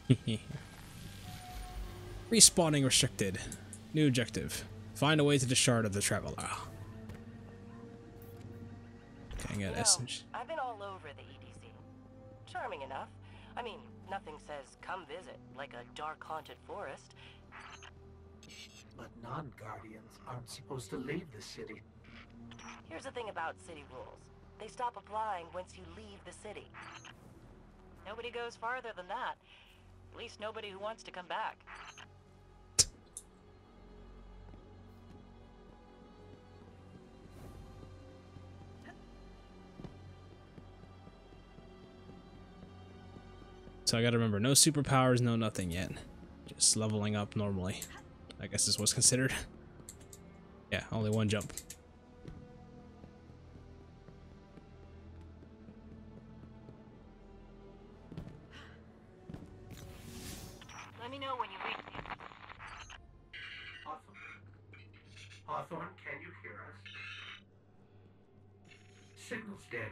Respawning restricted. New objective. Find a way to the shard of the traveler. Okay, I got essence. I've been all over the EDZ. Charming enough. I mean, nothing says come visit like a dark haunted forest. But non-guardians aren't supposed to leave the city. Here's the thing about city rules. They stop applying once you leave the city. Nobody goes farther than that. At least nobody who wants to come back. So I gotta remember, no superpowers, no nothing yet. Just leveling up normally. I guess is what's considered. Yeah, only one jump. Let me know when you reach the... Hawthorne, can you hear us? Signal's dead.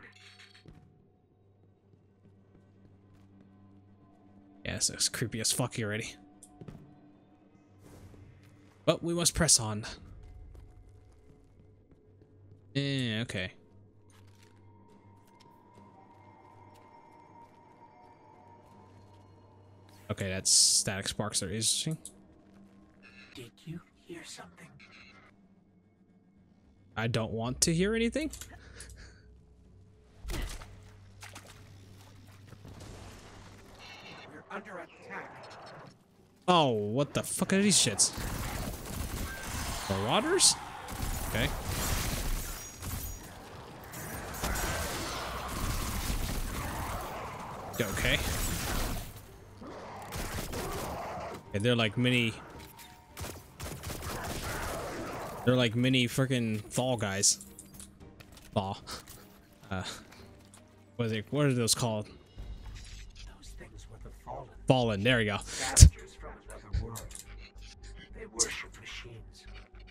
Yeah, this looks creepy as fuck already. But we must press on. Okay. Okay, that's static sparks are interesting. Did you hear something? I don't want to hear anything. We're under attack. Oh, what the fuck are these shits? Marauders? Okay. Okay. Yeah, they're like mini freaking Fall guys. Fall. What are those called? Those things were the Fallen. Fallen, there you go. Scavengers from another world. They worship machines.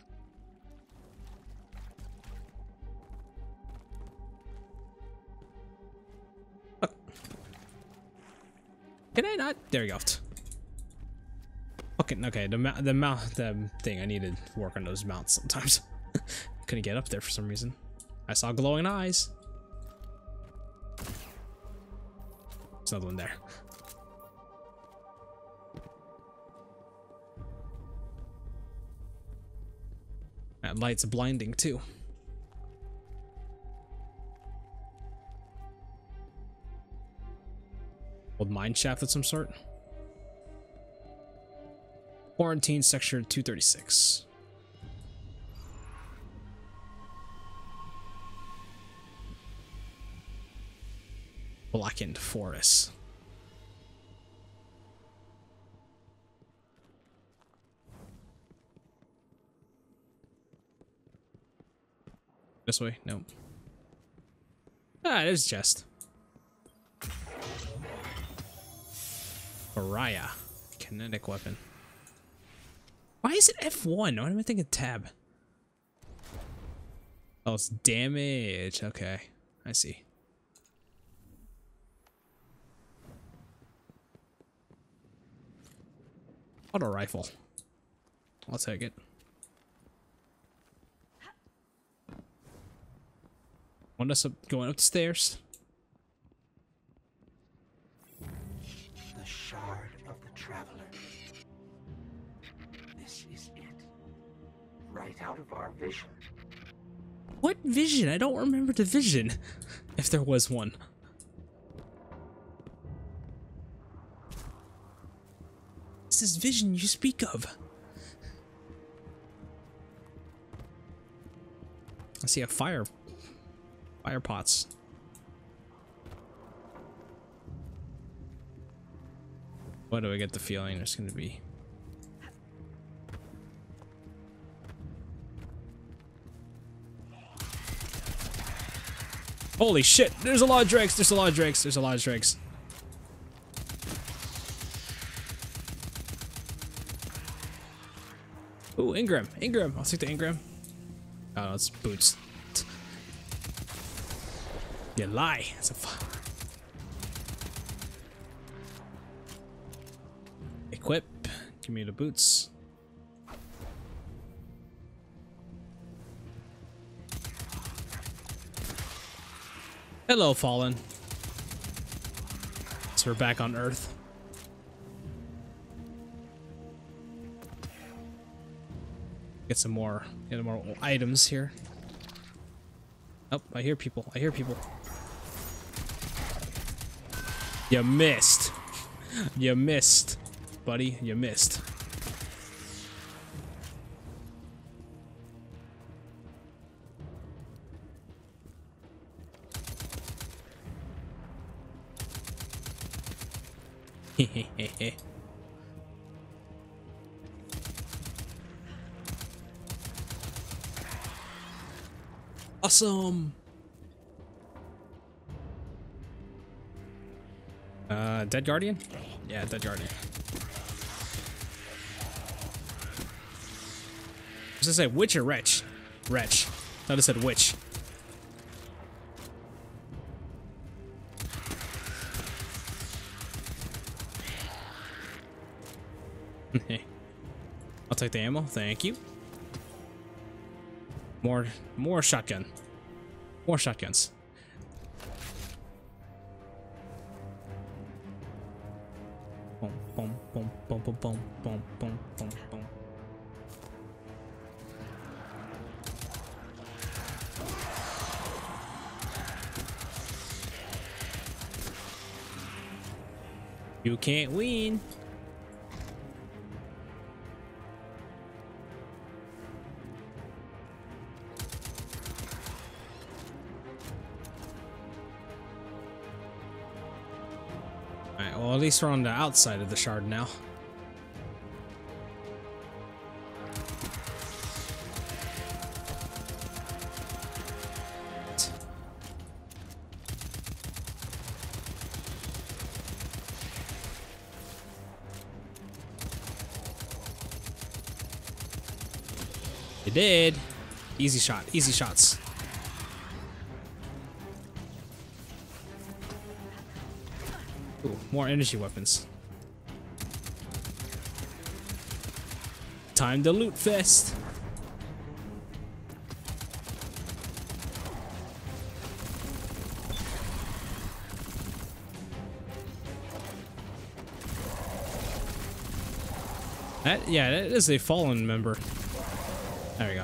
Can I not? There you go. Okay, okay, the thing, I need to work on those mounts sometimes. Couldn't get up there for some reason. I saw glowing eyes. There's another one there. That light's blinding too. Old mine shaft of some sort. Quarantine sector 236. Blackened forest. This way? Nope. Ah, it is just. Pariah. Kinetic weapon. Why is it F1? Why am I thinking tab? Oh, it's damage. Okay. I see. Auto rifle. I'll take it. Want us up going upstairs? The shard of the traveler. This is it. Right out of our vision. What vision? I don't remember the vision. If there was one. What's this vision you speak of? I see a fire pots. What do I get the feeling there's gonna be? Holy shit, there's a lot of drakes, there's a lot of drakes, there's a lot of drakes. Ooh, Ingram, Ingram, I'll take the Ingram. Oh, no, it's boots. You lie. It's a equip. Give me the boots. Hello, Fallen. So we're back on Earth. Get some more items here. Oh, I hear people. I hear people. You missed. You missed, buddy. You missed. Hehehe. Awesome. Dead Guardian? Yeah, Dead Guardian. Does it say witch or wretch? Wretch. Thought it said witch. I'll take the ammo, thank you. More shotgun. More shotguns. Boom, boom, boom, boom, boom, boom, boom, boom, boom, boom. You can't win. Alright, well at least we're on the outside of the shard now. You did. Easy shot. Easy shots. Ooh, more energy weapons. Time to loot fest. Yeah, that is a fallen member. There we go.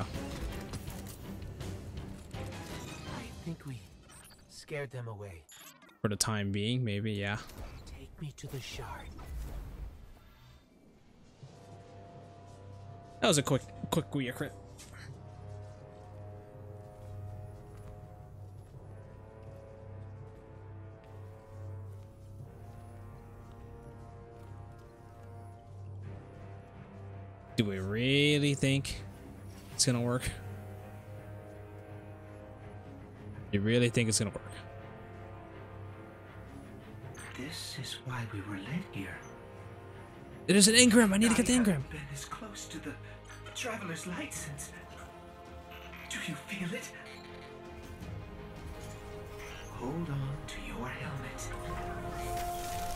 I think we scared them away. For the time being, maybe, yeah. Take me to the shard. That was a quick Ouya crit. Do we really think it's gonna work? You really think it's gonna work? This is why we were led here. There's an engram. I need to get the I engram. haven't been as close to the Traveler's Light since. Do you feel it? Hold on to your helmet.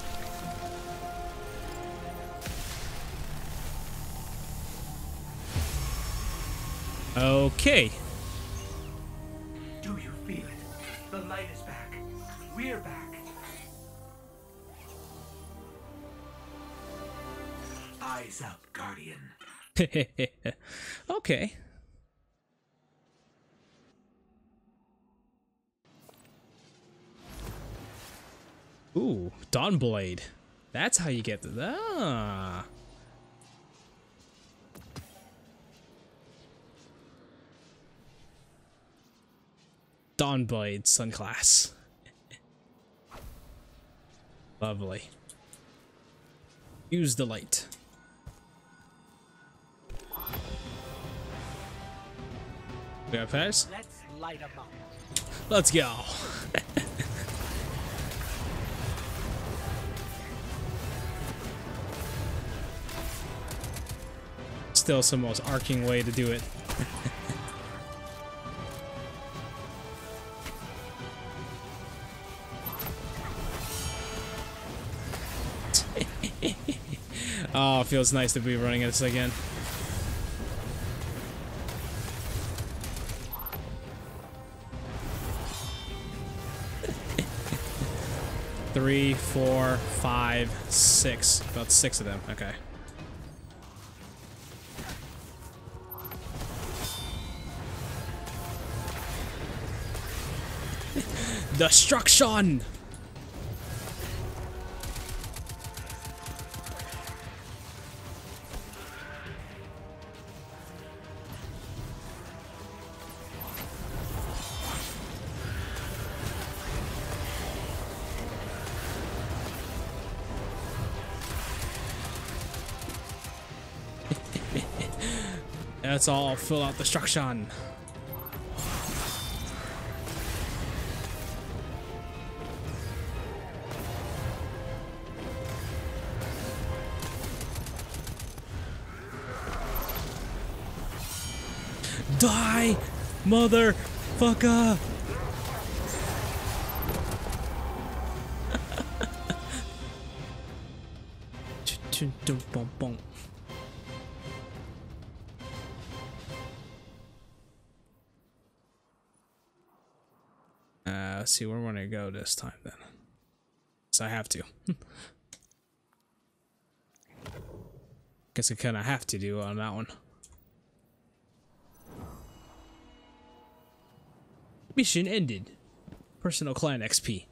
Okay. Do you feel it? The light is back. We're back. Eyes up, Guardian. Okay. Ooh, Dawnblade. That's how you get the Dawnblade sunglass. Lovely. Use the light. We got pairs? Let's light them up. Let's go. Still some most arcing way to do it. Oh, it feels nice to be running this again. Three, four, five, six. About 6 of them. Okay. Destruction! That's all full out destruction. Die, motherfucker! Let's see where we're gonna go this time then. So I have to. Guess I kinda have to do on that one. Mission ended. Personal clan XP.